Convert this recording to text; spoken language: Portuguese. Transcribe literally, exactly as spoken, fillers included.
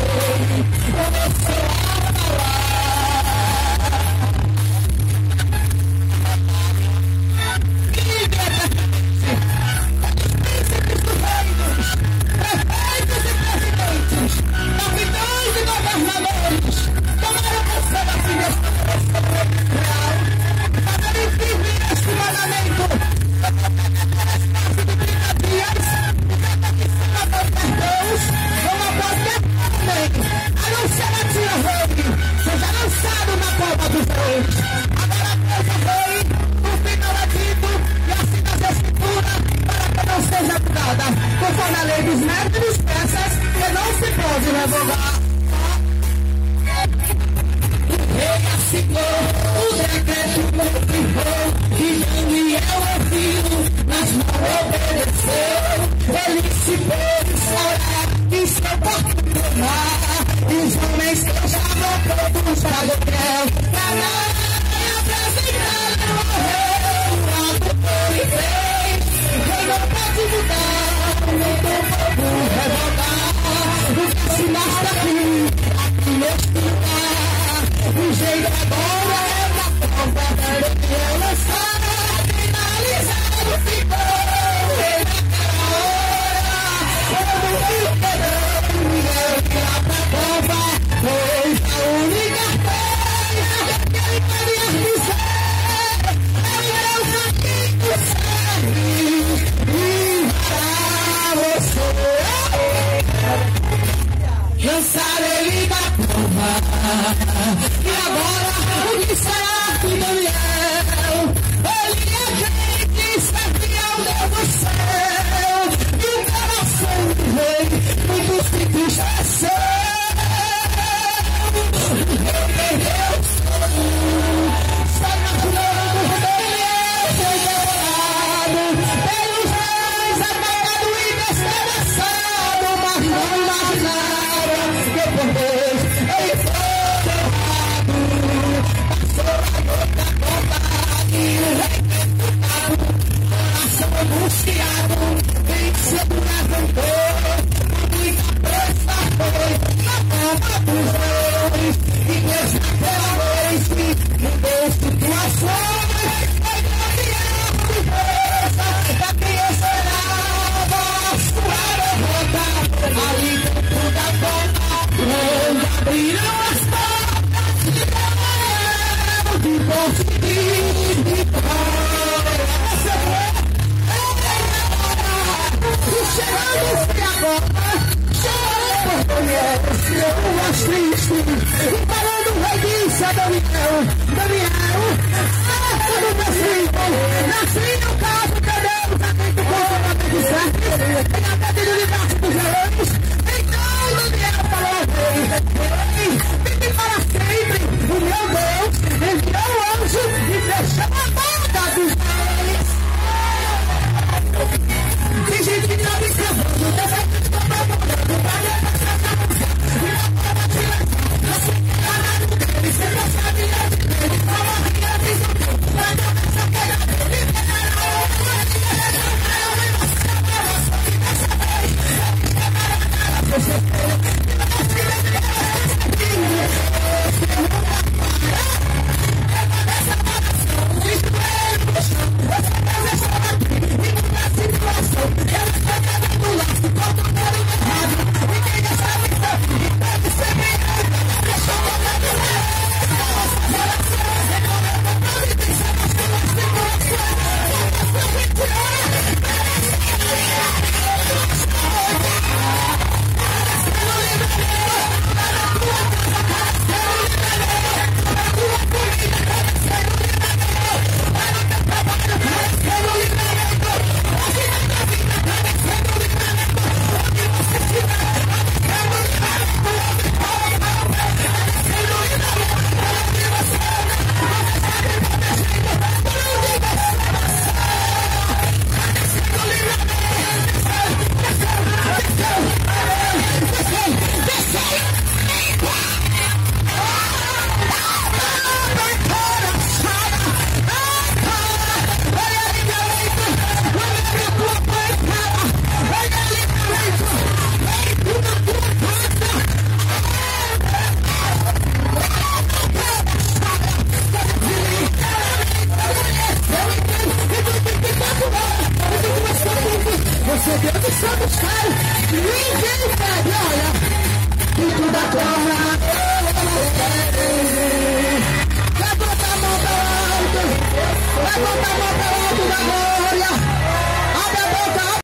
Conforme a lei dos métodos peças, que não se pode revogar. O rei assinou, o decreto confirmou, e Daniel ouviu, mas não obedeceu. Ele se pôs orar e seu corpo tomar, e os homens que estavam todos para o céu. Para não apresentar o rei, o ato foi feito, o rei não pode mudar. O povo revoltar, o que se mostra aqui, aqui neste lugar. O jeito agora é da prova, ele que eu lançar, finalizado ficou. Ele naquela hora, como que perdeu, ninguém virá pra prova. Pois a única coisa que ele queria dizer é o Deus aqui que serve. Lançar ele da prova. E agora o que será de Daniel? Ele é quem que serve ao Deus do céu. E o coração do rei muito se entristeceu. Deus está imaginando Daniel foi devorado pelos reis, atacado e despedaçado, mas não imaginaram que por Deus ele foi derrotado. Passou a noite acordado e o rei deputado, coração angustiado, em cedo levantou, com muita pressa foi na cama dos reis. E Deus naquela noite mudou situações, foi Daniel de Deus, a criança era sua derrota. Ali dentro da porta, quando abriram as portas de Daniel, de conseguir vitória. E chegando-se agora, chorou por Daniel, eu mais triste. E falando o rei disse a Daniel, Daniel, acerta do meu filho, nasci no caso de Deus, a quem tu conformadamente serve, tem até de livrar-se dos leões. Então Daniel falou ao rei, rei, vive para sempre, o meu Deus enviou o anjo e fechou a porta dos reis. Tem gente que está me escravando, tem gente que está me procurando, vai me passar na música, e não pode tirar, não se enganar dele, você não sabe a dele, fala que a visão dele, vai dar essa queda dele, vai dar a hora, vai dar a hora, vai dar a hora, vai dar a hora, vai dar a hora, vai dar a hora,